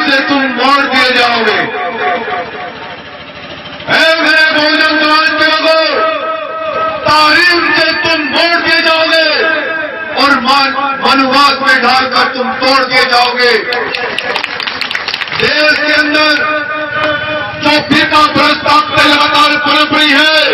से तुम मोड़ दिए जाओगे। मेरे बहुजन समाज के लोगों, तारीफ से तुम मोड़ दिए जाओगे और मनुवाद में ढालकर तुम तोड़ दिए जाओगे। देश के अंदर जो फीका भ्रष्ट ताकतें लगातार पनप रही है,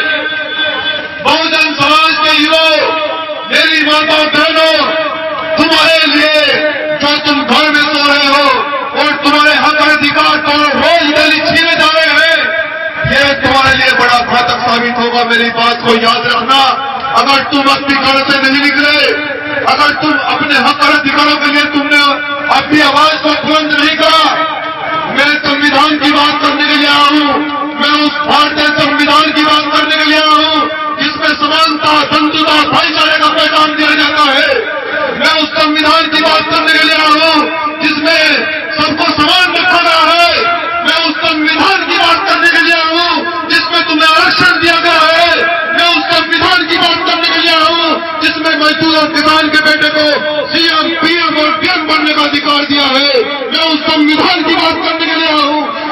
बहुजन समाज के युवाओं, मेरी माताओं बहनों, तुम्हारे लिए जो तुम घर में सो रहे हो और तुम्हारे हक अधिकार को रोज डेली छीने जा रहे हैं, ये तुम्हारे लिए बड़ा घातक साबित होगा। मेरी बात को याद रखना। अगर तुम अपनी घर से नहीं निकले, अगर तुम अपने हक अधिकारों के लिए तुमने अपनी आवाज को बुलंद नहीं करा, मैं संविधान की बात करने के लिए आया हूं। मैं उस भारतीय संविधान की बात करने के लिए आया हूं जिसमें समानता, बंधुता, भाईचारे का पैगाम दिया जाता है। मैं उस संविधान की बात करने के लिए आया हूं जिसमें सबको समान रखा गया है। मैं उस संविधान की बात करने के लिए आया हूं जिसमें तुम्हें आरक्षण दिया गया है। मैं उस संविधान की बात करने के लिए आया हूं जिसमें मजदूर और किसान के बेटे को सीएम, पीएम और पीएम बनने का अधिकार दिया है। मैं उस संविधान की बात करने के लिए आया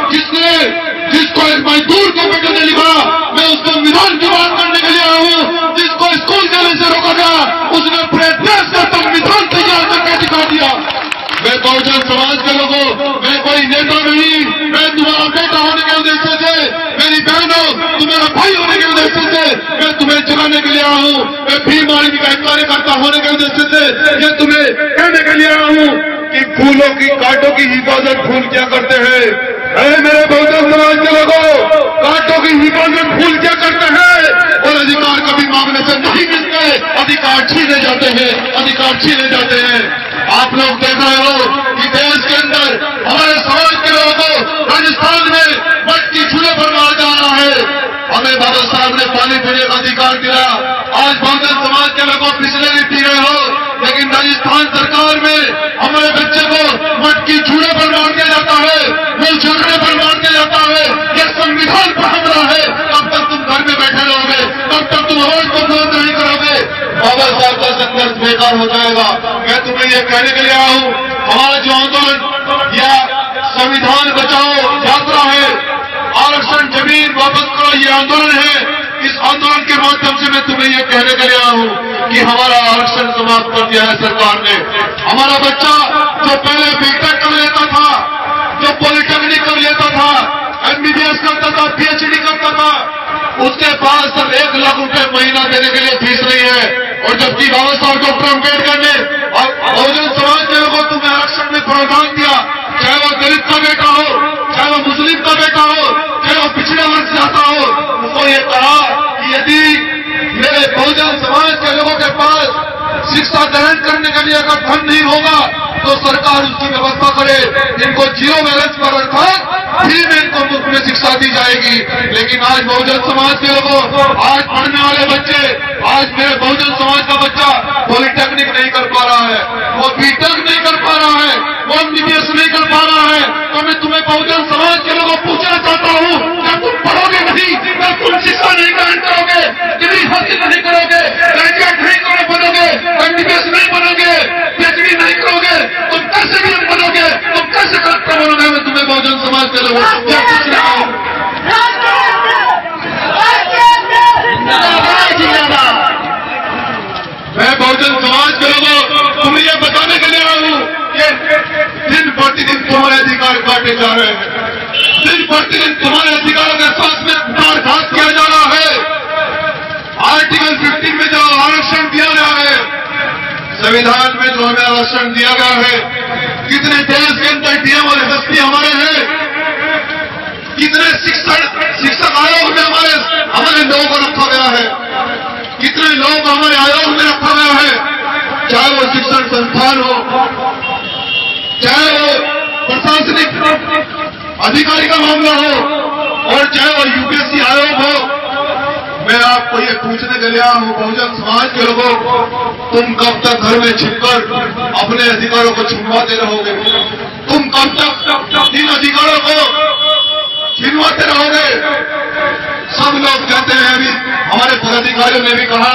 हूं जिसको एक मजदूर के बेटे ने लिखा। मैं उस संविधान की बात करने के लिए आया हूं जिसको स्कूल जाने से रोका गया, उसने अपने देश का संविधान तैयार करके दिखा दिया। मैं बहुजन समाज के लोगों, मैं कोई नेता नहीं, मैं तुम्हारा बेटा होने के उद्देश्य से, मेरी बहनों तुम्हारा भाई होने के उद्देश्य से मैं तुम्हें जगाने के लिए आया हूं। मैं भीम आर्मी का एक कार्यकर्ता होने के उद्देश्य से ये तुम्हें कहने के लिए आया हूं कि फूलों की, कांटों की हिफाजत फूल क्या करते हैं। मेरे बहुजन समाज के लोगों, कांटों की हिफाजत फूल क्या करते हैं और अधिकार कभी मांगने से नहीं मिलते, अधिकार छीने जाते हैं, अधिकार छीने जाते हैं। आप लोग देख रहे हो कि देश के अंदर हमारे समाज के लोगों को राजस्थान में मटकी चूल्हे पर मारा जा रहा है। हमें बाबा साहब ने पानी पीने का अधिकार दिया। आज बहुजन समाज के लोगों पिछले भी पी रहे हो, लेकिन राजस्थान सरकार में हमारे बच्चे को मटकी चूल्हे पर मार दिया जाता है, मूल झगड़े पर मार दिया जाता है। यह संविधान पर हमला है। कब तक तुम घर में बैठे रहोगे? कब तक तुम आवाज को बुलंद नहीं करोगे? बाबा साहब का संघर्ष बेकार हो जाएगा। मैं तुम्हें यह कहने के लिए आया हूं, हमारा जो आंदोलन या संविधान बचाओ यात्रा है, आरक्षण जमीन वापस करो, ये आंदोलन है। इस आंदोलन के माध्यम से मैं तुम्हें यह कहने के लिए आया हूं कि हमारा आरक्षण समाप्त कर दिया है सरकार ने। हमारा बच्चा जो पहले बीटेक कर लेता था, जो पॉलिटेक्निक कर लेता था, एमबीबीएस करता था, पीएचडी करता था, उसके पास सिर्फ 1 लाख रुपए महीना देने के लिए फीस नहीं है। और जबकि बाबा साहब डॉक्टर अम्बेडकर ने बहुजन समाज के लोगों को तुम्हें आरक्षण में प्रावधान दिया, चाहे वो दलित का बेटा हो, चाहे वो मुस्लिम का बेटा हो, चाहे वो पिछड़े वर्ग से आता हो, उसको ये कहा कि यदि मेरे बहुजन समाज के लोगों के पास शिक्षा ग्रहण करने के लिए अगर धन नहीं होगा तो सरकार उसकी व्यवस्था करे। इनको 0 बैलेंस पर अर्थात फ्री में इनको मुफ्त में शिक्षा दी जाएगी। लेकिन आज बहुजन समाज के लोगों, आज पढ़ने वाले बच्चे, आज मेरे बहुजन समाज का बच्चा पॉलिटेक्निक नहीं कर पा रहा है, वो बीटेक नहीं कर पा रहा है, वो एमबीबीएस नहीं कर पा रहा है। तो मैं तुम्हें बहुजन समाज के लोगों पूछना चाहता हूँ, क्या तुम पढ़ोगे नहीं? क्या तुम शिक्षा नहीं ग्रहण करोगे? डिग्री हासिल नहीं करोगे? ग्रेजुएट नहीं बनोगे? एमबीबीएस नहीं बनोगे? पीएचडी नहीं करोगे? तुम कैसे भी बनोगे? तुम कैसे कलेक्टर बनोगे? मैं तुम्हें बहुजन समाज के लोगों क्या पूछ रहा हूँ। मैं बहुजन समाज के लोगों तुम्हें यह बताने के लिए आया हूँ कि दिन प्रतिदिन तुम्हारे अधिकार काटे जा रहे हैं, दिन प्रतिदिन तुम्हारे अधिकारों के साथ में कुठारघात किया जा रहा है। आर्टिकल 15 में जो आरक्षण दिया गया है, संविधान में जो हमें आरक्षण दिया गया है, कितने देश के अंदर डीएम और एसपी हमारे हैं, कितने शिक्षक आयोग में हमारे लोगों को रखा गया है, कितने लोग हमारे आयोग में रखा गया है, चाहे वो शिक्षण संस्थान हो, चाहे वो प्रशासनिक अधिकारी का मामला हो और चाहे वो यूपीएससी आयोग हो। मैं आपको ये पूछने के लिए आया हूं, बहुजन समाज के लोगों, तुम कब तक घर में छिपकर अपने अधिकारों को छुपवाते रहोगे? तुम कब तक इन अधिकारों को छीनवाते रहोगे? सब लोग कहते हैं, अभी हमारे पदाधिकारियों ने भी कहा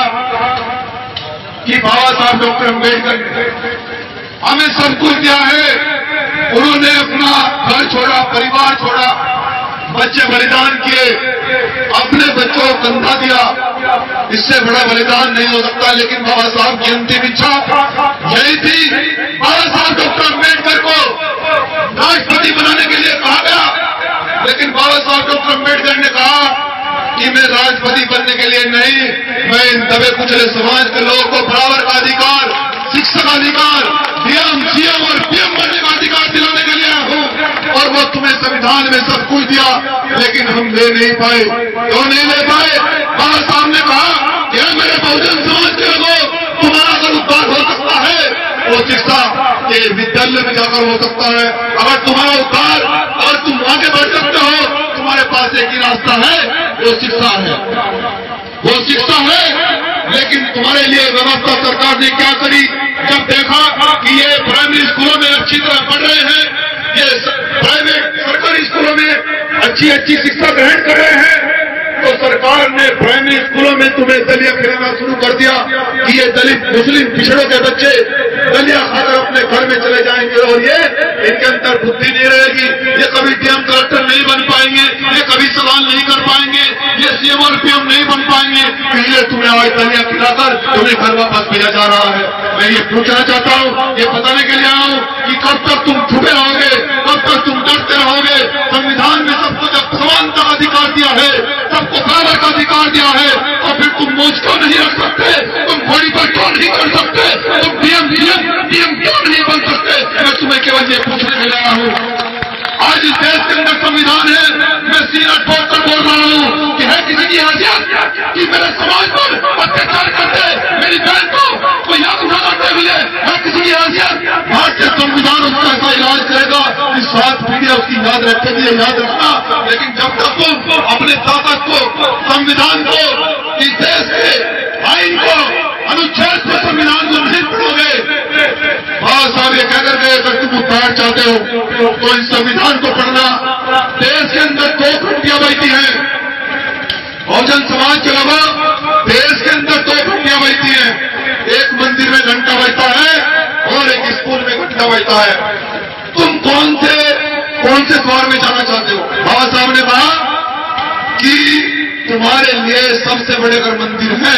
कि बाबा साहब डॉक्टर अम्बेडकर हमें सब कुछ दिया है, उन्होंने अपना घर छोड़ा, परिवार छोड़ा, बच्चे बलिदान किए, अपने बच्चों को कंधा दिया। इससे बड़ा बलिदान नहीं हो सकता। लेकिन बाबा साहब की अंतिम इच्छा यही थी। बाबा साहब डॉक्टर अम्बेडकर को राष्ट्रपति बनाने के लिए कहा गया, लेकिन बाबा साहब डॉक्टर अम्बेडकर ने कहा कि मैं राष्ट्रपति बनने के लिए नहीं, मैं इन दबे कुचले समाज के लोगों को बराबर का अधिकार, शिक्षा का अधिकार, डीएम, सीएम और पीएम बनने का अधिकार दिलाने के लिए आया हूं। और वो तुम्हें संविधान में सब कुछ दिया, लेकिन हम ले नहीं पाए। क्यों नहीं ले पाए? बाबा साहब ने कहा कि मेरे बहुजन समाज के लोगों, तुम्हारा अगर उद्धार हो सकता है वो शिक्षा के विद्यालय में जाकर हो सकता है। अगर तुम्हारा उद्धार, अगर तुम आगे बढ़ सकते हो, तुम्हारे पास एक ही रास्ता है, वो शिक्षा है, वो शिक्षा है। लेकिन तुम्हारे लिए व्यवस्था सरकार ने क्या करी? जब देखा कि ये प्राइमरी स्कूलों में अच्छी तरह पढ़ रहे हैं, ये प्राइवेट सरकारी स्कूलों में अच्छी अच्छी शिक्षा ग्रहण कर रहे हैं, तो सरकार ने प्राइमरी स्कूलों में तुम्हें दलिया खिलाना शुरू कर दिया कि ये दलित मुस्लिम पिछड़ों के बच्चे दलिया खाकर अपने घर में चले जाएंगे और ये इनके अंदर बुद्धि नहीं रहेगी, ये कभी डीएम कलेक्टर नहीं बन पाएंगे, ये कभी सवाल नहीं कर पाएंगे, ये सीएम और पीएम नहीं बन पाएंगे, इसलिए तुम्हें आज दलिया खिलाकर तुम्हें घर वापस भेजा जा रहा है। मैं ये पूछना चाहता हूँ, ये बताने के लिए आया हूँ कि कब तक तुम छुपे रहोगे, कब तक तुम डरते रहोगे? संविधान में सबको जब समानता का अधिकार दिया है, सबको बराबर का अधिकार दिया है, और फिर तुम मोज क्यों नहीं रख सकते? तुम घोड़ी पर क्यों नहीं कर सकते? तुम डीएम क्यों नहीं बन सकते? मैं तुम्हें केवल ये पूछने के लिए आया हूँ। आज इस देश के अंदर संविधान है, मैं सीना ठोक कर बोल रहा हूँ कि है किसी की हैसियत कि मेरे समाज पर अत्याचार करते मेरी बहन को कोई याद उठा करते मिले? है किसी की हैसियत? भारतीय संविधान उसका ऐसा इलाज करेगा, इस बात पीढ़ी उसकी याद रखेगी, याद रखना। लेकिन जब तक तुम अपने ताकत को, संविधान को, इस देश के आइन को, अनुच्छेद से संविधान को नहीं पढ़ोगे, बाबा साहब ये कहकर गए अगर तुम उद्धार चाहते हो तो इस संविधान को पढ़ना। देश के अंदर दो फटियां बहती हैं, बहुजन समाज के अलावा देश के अंदर दो फटियां बहती हैं, एक मंदिर में घंटा बजता है और एक स्कूल में घंटा बजता है। तुम कौन से द्वार में जाना चाहते हो? बाबा साहब ने कहा कि तुम्हारे लिए सबसे बड़े अगर मंदिर हैं,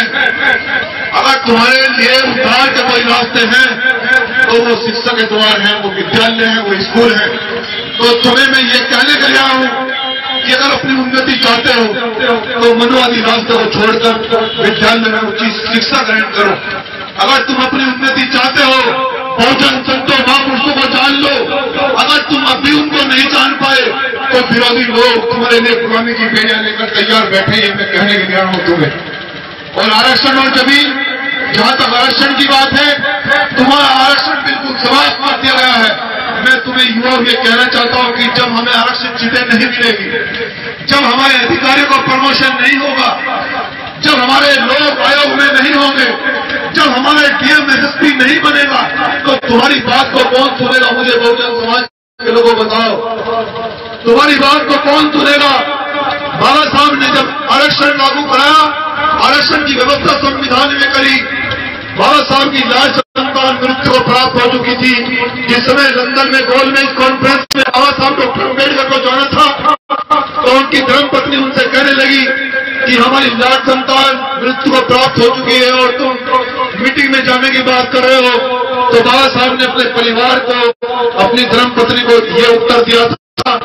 अगर तुम्हारे लिए उद्धार के कोई रास्ते हैं तो वो शिक्षा के द्वार हैं, वो विद्यालय हैं, वो स्कूल हैं। तो तुम्हें मैं ये कहने के लिए आया हूं कि अगर अपनी उन्नति चाहते हो तो मनुवादी रास्ते को छोड़कर विद्यालय में उच्च शिक्षा ग्रहण करो। अगर तुम अपनी उन्नति चाहते हो, बहुजन संतों महापुरुषों को जान लो। अगर तुम अभी उनको नहीं जान पाए तो विरोधी लोग तुम्हारे लिए गुलामी की बेड़ियां लेकर तैयार बैठे, ये मैं कहने के लिए आया हूं तुम्हें। और आरक्षण और जमीन, जहां तक आरक्षण की बात है, तुम्हारा आरक्षण बिल्कुल समाप्त कर दिया गया है। मैं तुम्हें युवाओं ये कहना चाहता हूं कि जब हमें आरक्षण सीटें नहीं मिलेगी, जब हमारे अधिकारियों को प्रमोशन नहीं होगा, जब हमारे लोग आयोग में नहीं होंगे, जब हमारे डीएम एसएसपी नहीं बनेगा, तो तुम्हारी बात को कौन सुनेगा? मुझे बहुजन समाज के लोगों बताओ, तुम्हारी बात को कौन सुनेगा? बाबा साहब ने जब आरक्षण लागू कराया, आरक्षण की व्यवस्था संविधान में करी, बाबा साहब की लाल संतान मृत्यु को प्राप्त हो चुकी थी। जिस समय लंदन में गोलमेज कॉन्फ्रेंस में बाबा साहब डॉक्टर अम्बेडकर को जाना था, तो उनकी धर्मपत्नी उनसे कहने लगी कि हमारी लाल संतान मृत्यु को प्राप्त हो चुकी है और तुम मीटिंग में जाने की बात कर रहे हो। तो बाबा साहब ने अपने परिवार को, अपनी धर्मपत्नी को ये उत्तर दिया था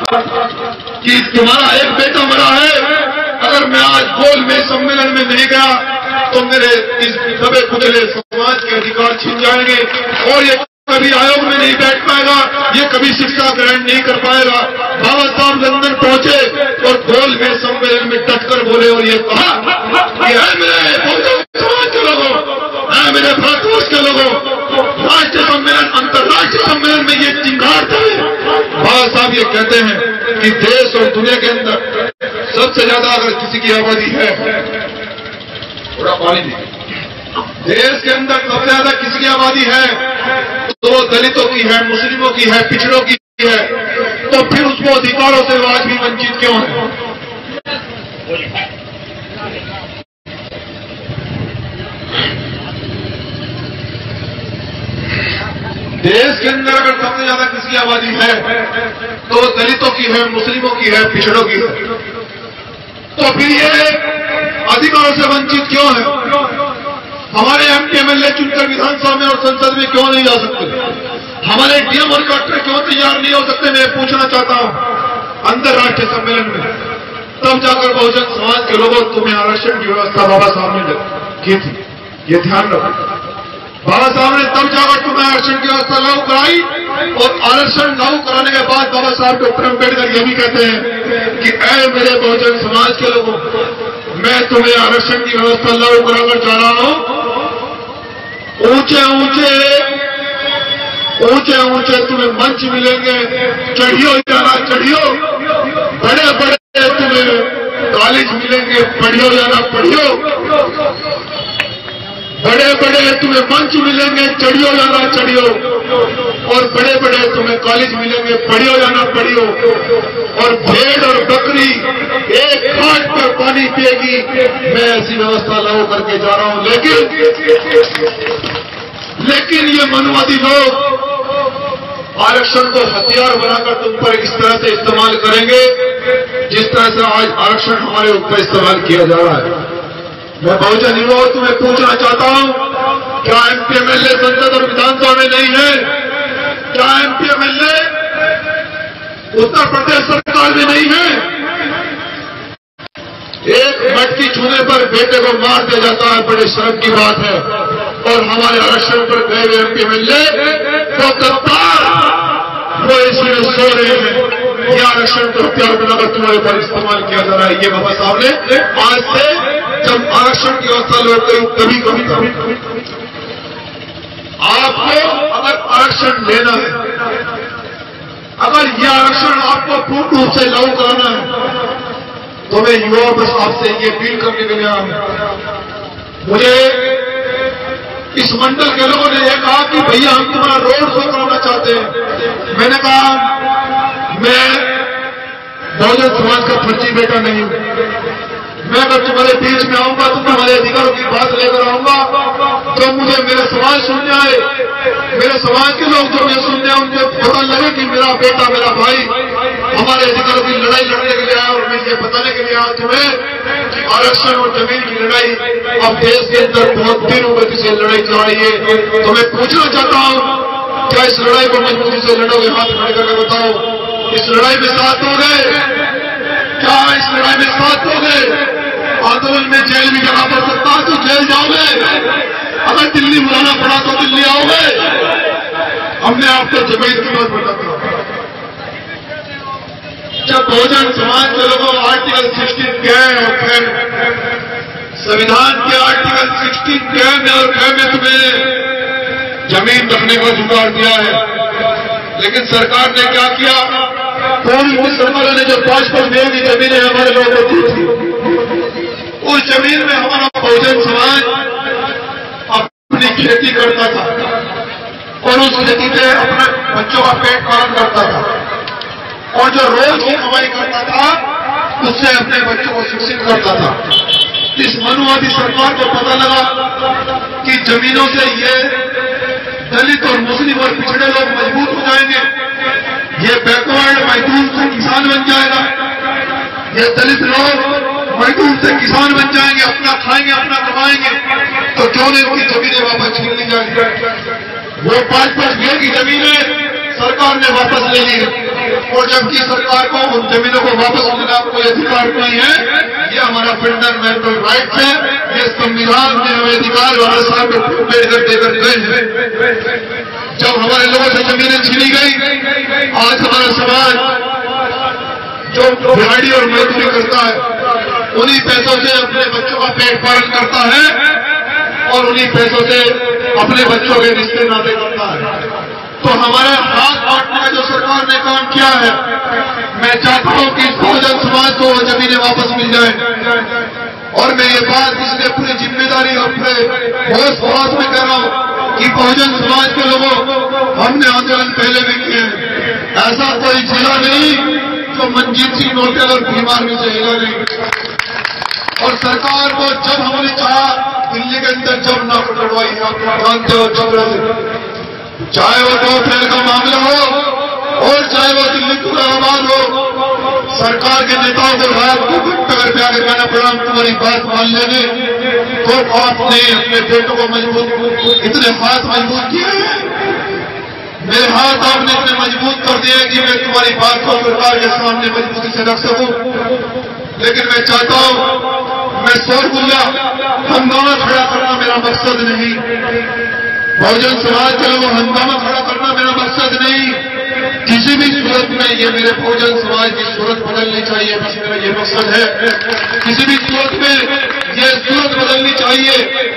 कि तुम्हारा एक बेटा मरा है, अगर मैं आज गोलमेज सम्मेलन में नहीं गया तो मेरे इस दबे कुचले समाज के अधिकार छीन जाएंगे और ये कभी आयोग में नहीं बैठ पाएगा, ये कभी शिक्षा ग्रहण नहीं कर पाएगा। बाबा साहब लंदन पहुंचे और गोलमेज सम्मेलन में डटकर बोले और ये कहा कि है मेरे समाज के लोगों, है मेरे भारतवर्ष के लोगों, राष्ट्रीय सम्मेलन, अंतर्राष्ट्रीय सम्मेलन में ये चिंगारते हैं। बाबा साहब ये कहते हैं कि देश और दुनिया के अंदर सबसे ज्यादा अगर किसी की आबादी है, थोड़ा पानी दीजिए, देश के अंदर सबसे ज्यादा किसी की आबादी है तो दलितों की है, मुस्लिमों की है, पिछड़ों की है, तो फिर उसको अधिकारों से आज भी वंचित क्यों है? देश के अंदर अगर सबसे ज्यादा किसकी आबादी है तो दलितों की है, मुस्लिमों की है, पिछड़ों की है। तो फिर ये अधिकारों से वंचित क्यों है? हमारे एमपी एमएलए चुनकर विधानसभा में और संसद में क्यों नहीं जा सकते? हमारे डीएम और कलेक्टर क्यों तैयार नहीं हो सकते? मैं पूछना चाहता हूं अंतर्राष्ट्रीय सम्मेलन में, तब जाकर बहुजन समाज के लोगों तुम्हें आरक्षण की व्यवस्था बाबा साहब ने की थी, ये ध्यान रखो। बाबा साहब ने तब जाकर तुम्हें आरक्षण की व्यवस्था लागू कराई, और आरक्षण लागू कराने के बाद बाबा साहब डॉक्टर अम्बेडकर ये भी कहते हैं कि ऐ मेरे बहुजन समाज के लोगों, मैं तुम्हें आरक्षण की व्यवस्था लागू कराकर जा रहा हूं। ऊंचे ऊंचे तुम्हें मंच मिलेंगे, चढ़ियो जाना चढ़ियो, बड़े बड़े तुम्हें कॉलेज मिलेंगे, पढ़ियो जाना पढ़ियो, बड़े बड़े तुम्हें मंच मिलेंगे, चढ़ियो जाना चढ़ियो, और बड़े बड़े तुम्हें कॉलेज मिलेंगे, पढ़ियो जाना पढ़ियो। और भेड़ और बकरी एक खाट पर पानी पिएगी, मैं ऐसी व्यवस्था लागू करके जा रहा हूं। लेकिन ये मनुवादी लोग आरक्षण को हथियार बनाकर तुम पर इस तरह से इस्तेमाल करेंगे जिस तरह से आज आरक्षण हमारे ऊपर इस्तेमाल किया जा रहा है। मैं बहुजन युवा तुम्हें पूछना चाहता हूं, क्या एमपी एमएलए संसद और विधानसभा में नहीं है? क्या एमपी एमएलए उत्तर प्रदेश सरकार में नहीं है? एक मटकी छूने पर बेटे को मार दिया जाता है, बड़े शर्म की बात है। और हमारे आरक्षण पर गए हुए एमपी एमएलए वो गद्दार, वो इसमें सो रहे हैं। यह आरक्षण को हथियार बनाकर तुम्हारे पर इस्तेमाल किया जा रहा है। ये बाबा साहब ने आज से जब आरक्षण की व्यवस्था लोग कभी आपको अगर आरक्षण लेना है, अगर यह आरक्षण आपको पूर्ण रूप से लागू कराना है, तो मैं युवाओं पर आपसे ये अपील करने के लिए आया हूं। मुझे इस मंडल के लोगों ने यह कहा कि भैया हम तुम्हारा रोड शो कराना चाहते हैं। मैंने कहा मैं बहुजन समाज का फर्जी बेटा नहीं हूं। मैं अगर तुम्हारे बीच में आऊंगा तो तुम्हारे अधिकारों की बात लेकर आऊंगा, तो मुझे मेरा समाज सुनने आए, मेरे समाज के लोग जो मुझे सुनने आए उनको पता लगे कि मेरा बेटा, मेरा भाई हमारे अधिकारों की लड़ाई लड़ने के लिए आया। और मैं ये बताने के लिए आया तुम्हें आरक्षण और जमीन की लड़ाई अब देश के अंदर बहुत दिन गति से लड़ाई चल रही है। तो मैं पूछना चाहता हूं, क्या इस लड़ाई को मजबूती से लड़ोगे? हाथ खड़े करके बताओ, इस लड़ाई में साथ दोगे? क्या इस लड़ाई में साथ दोगे? आंदोलन में जेल भी जाना पड़ सकता है तो जेल जाओगे, अगर दिल्ली बुलाना पड़ा तो दिल्ली आओगे। हमने आपको जमीन की बात बताता। जब बहुजन समाज के लोगों आर्टिकल 16 के संविधान के आर्टिकल 16 के और क में तुम्हें जमीन रखने को जुगाड़ दिया है, लेकिन सरकार ने क्या किया? पूर्व मुसलमानों ने जो 5-5 बीघे की जमीनें हमारे लोगों को दी थी, उस जमीन में हमारा बहुजन समाज अपनी खेती करता था और उस खेती से अपने बच्चों का पेट पालन करता था, और जो रोज की कमाई करता था उससे अपने बच्चों को शिक्षित करता था। इस मनुवादी सरकार को पता लगा कि जमीनों से ये दलित और मुस्लिम और पिछड़े लोग मजबूत हो जाएंगे, ये बैकवर्ड मजदूर से किसान बन जाएगा, ये दलित लोग मजदूर से किसान बन जाएंगे, अपना खाएंगे, अपना कमाएंगे, तो क्यों नहीं उनकी जमीनें वापस छीन ली जाएंगी। वो 5-5 बीघे की जमीनें सरकार ने वापस ले ली, और जबकि सरकार को उन जमीनों को वापस लेने का कोई अधिकार नहीं है। ये हमारा फंडामेंटल राइट है, ये संविधान में हमें अधिकार बाबा साहब अम्बेडकर देकर गए हैं। जब हमारे लोगों से जमीनें छीनी गई, आज हमारा समाज जो दिहाड़ी और मजदूरी करता है उन्हीं पैसों से अपने बच्चों का पेट पालन करता है और उन्हीं पैसों से अपने बच्चों के रिश्ते नाते करता है। तो हमारे हाथ बांटने का जो सरकार ने काम किया है, मैं चाहता हूं कि बहुजन समाज को जमीनें वापस मिल जाए। और मैं ये बात इसलिए पूरी जिम्मेदारी और अपने होश खौस में कह रहा हूं कि बहुजन समाज के लोगों, हमने आंदोलन पहले भी किए, ऐसा कोई जिला नहीं जो मनजीत सिंह नोटेल और बीमार में से हिला नहीं। और सरकार को जब हमने चाहा दिल्ली के अंदर जब ना पकड़वाई, आप जानते हो, झगड़ा से चाहे वो 2 अप्रैल का मामला हो और चाहे वो दिल्ली तुराबाद हो, सरकार के नेताओं को रात को अगर प्यार कहना पड़ा तुम्हारी बात मान लेने, तो आपने अपने बेटों को मजबूत, इतने हाथ मजबूत किए, मेरे हाथ आपने इतने मजबूत कर दिए कि मैं तुम्हारी बात को सरकार के सामने मजबूती से रख सकूं। लेकिन मैं चाहता हूं, मैं शोरगुल्ला हंगामा खड़ा करना मेरा मकसद नहीं, बहुजन समाज के लोगों हंगामा खड़ा करना मेरा मकसद नहीं। किसी भी सूरत में ये मेरे बहुजन समाज की सूरत बदलनी चाहिए, बस मेरा ये मकसद है। किसी भी सूरत में ये सूरत बदलनी चाहिए।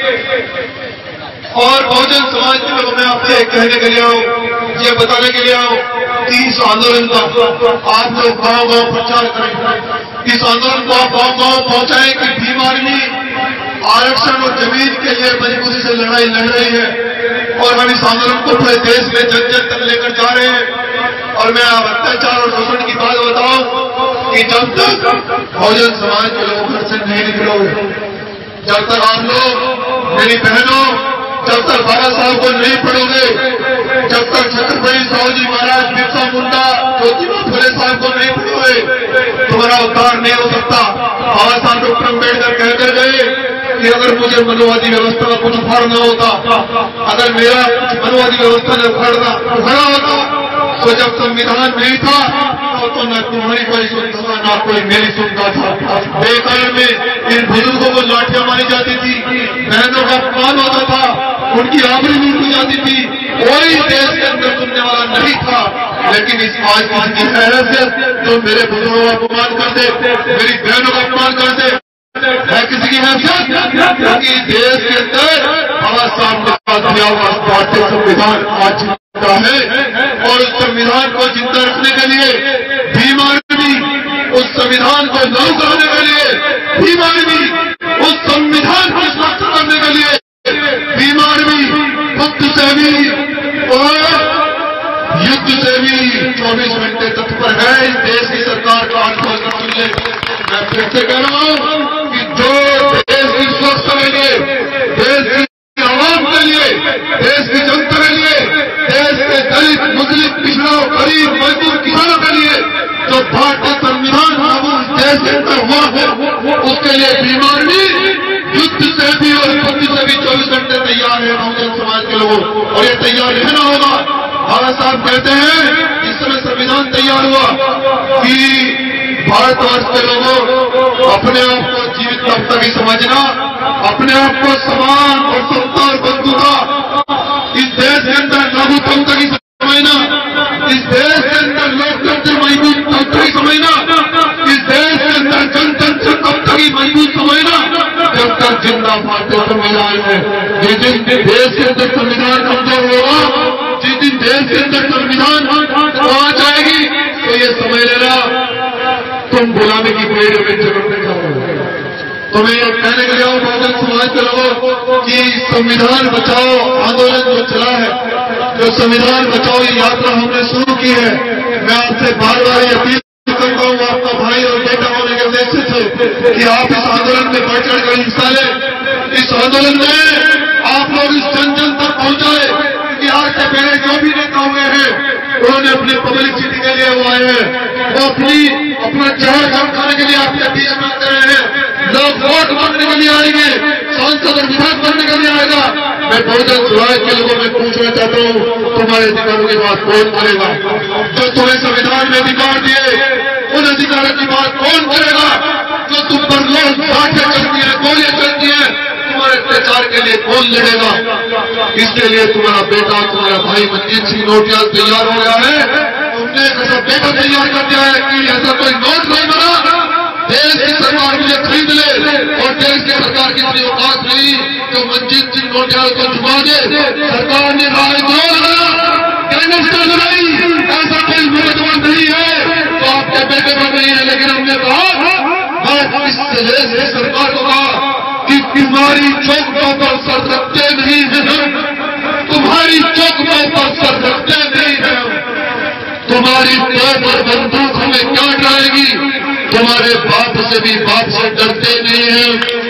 और बहुजन समाज के लोगों में आपसे कहने के लिए आओ, ये बताने के लिए आओ कि इस आंदोलन का आप लोग गांव गांव प्रचार करें, इस आंदोलन को आप गांव गांव पहुंचाएं कि भीम आर्मी आरक्षण और जमीन के लिए मजबूती से लड़ाई लड़ रही है और हम इस आंदोलन को पूरे देश में जन जन तक लेकर जा रहे हैं। और मैं आप अत्याचार और शोषण की बात बताऊं कि जब तक बहुजन समाज के लोग घर से नहीं निकलोगे, जब तक आप लोग मेरी बहनों जब तक बाबा साहब को नहीं पढ़ोगे, जब तक छत्रपति साहू जी महाराज, बिरसा मुंडा, ज्योतिबा फुले साहब को नहीं पढ़ोगे, तुम्हारा उद्धार नहीं हो सकता। बाबा साहब डॉक्टर अम्बेडकर कहते गए कि अगर मुझे मनोवादी व्यवस्था का कुछ उखाड़ना होता, अगर मेरा मनोवादी व्यवस्था ने उखाड़ा होता, तो जब संविधान नहीं था तो न तुम्हारी कोई सुनता था, ना कोई मेरी सुनता था। बेकार में इन बुजुर्गों को लाठियां मारी जाती थी, बहनों का अपमान होता था, उनकी आबरू लूटी जाती थी, कोई देश के अंदर सुनने वाला नहीं था। लेकिन इस आज की हैसियत जो मेरे बुजुर्गों का अपमान कर दे, मेरी बहनों का अपमान कर दे, है किसी की हैसियत? क्योंकि देश के अंदर बाबा साहब ने दिया हुआ भारतीय संविधान आज जिंदा है और उस संविधान को जिंदा रखने के लिए भीम आर्मी, उस संविधान को लागू करने के लिए भीम आर्मी, उस संविधान को समाप्त करने के लिए भीम आर्मी मुक्त से भी और युद्ध से भी 24 घंटे तत्पर है। इस देश की सरकार का आंदोलन सुन ले। मैं फिर से कह रहा हूं कि जो देश की सुरक्षा के लिए, देश की आवाम के लिए, देश की जनता के लिए, देश के दलित, मुस्लिम, पिछड़ा, गरीब, मजदूर, किसानों के लिए जो भारतीय संविधान लागू देश के अंदर हुआ है, उसके लिए भीम आर्मी युद्ध से भी और बुद्धि से भी 24 घंटे तैयार है बहुजन समाज के लोगों, और ये तैयार रहना होगा। बाबा साहब कहते हैं इस समय संविधान तैयार हुआ कि भारतवर्ष के लोगों अपने आप को जीवित तब तक ही समझना, अपने आप को समान और समता और बंधुता इस देश के अंदर लागू तब तक ही समझना, इस देश के अंदर लोकतंत्र मजबूत तब तक ही समझना, इस देश के अंदर जनतंत्र तब तक ही मजबूत समझना जब तक जिंदा भारतीय संविधान है। जिस दिन देश के अंदर संविधान कमजोर होगा, जिस दिन देश के अंदर संविधान आ जाएगी, तो ये समझ लेना तुम गुलामी की पेड़ में जरूर जाओगे। तो मैं ये कहने के लिए बहुजन समाज के लोगों कि संविधान बचाओ आंदोलन जो चला है, जो संविधान बचाओ ये यात्रा हमने शुरू की है, मैं आपसे बार बार ये अपील करता हूँ आपका भाई और बेटा होने के उद्देश्य से कि आप इस आंदोलन में बढ़ चढ़ कर हिस्सा लें। इस आंदोलन में आप लोग इस जन जन तक पहुंचाए कि आज से पहले जो भी नेता हुए हैं उन्होंने अपनी पब्लिसिटी के लिए वो आए हैं, वो अपना चेहरा चमकाने के लिए आपके बीच में आते रहे हैं। लोग वोट मांगने के लिए आएंगे, सांसद और विधायक बनने के लिए आएगा। मैं बहुजन समाज के लोगों में पूछना चाहता हूँ तुम्हारे अधिकारों की बात कौन करेगा? जो तुम्हें संविधान में अधिकार दिए उन अधिकारों की बात कौन करेगा? जो तुम पर लोग लाठियां चलती है, गोलियां चलती है, तुम्हारे अत्याचार के लिए कौन लड़ेगा? इसके लिए तुम्हारा बेटा, तुम्हारा भाई मनजीत सिंह नोटियाल तैयार हो गया है। तुमने एक ऐसा बेटा तैयार कर दिया है कि ऐसा कोई नोट नहीं बना, देश की सरकार मुझे खरीद ले और देश की सरकार की इतनी औकात नहीं जो मनजीत सिंह नोटियाल को झुका दे। सरकार ने राजद्रोह लगाया, कैनिस्टर लगाई, ऐसा कोई नौजवान नहीं है तो आपके बेटे पर नहीं है। लेकिन हमने कहा, मैं इस सरकार को कहा कि तुम्हारी चौकों पर सर रखते नहीं है, तुम्हारी चौकों पर सर रखते नहीं है, तुम्हारी तोप और बंदूक हमें क्या डराएगी? तुम्हारे बाप से भी बाप से डरते नहीं है।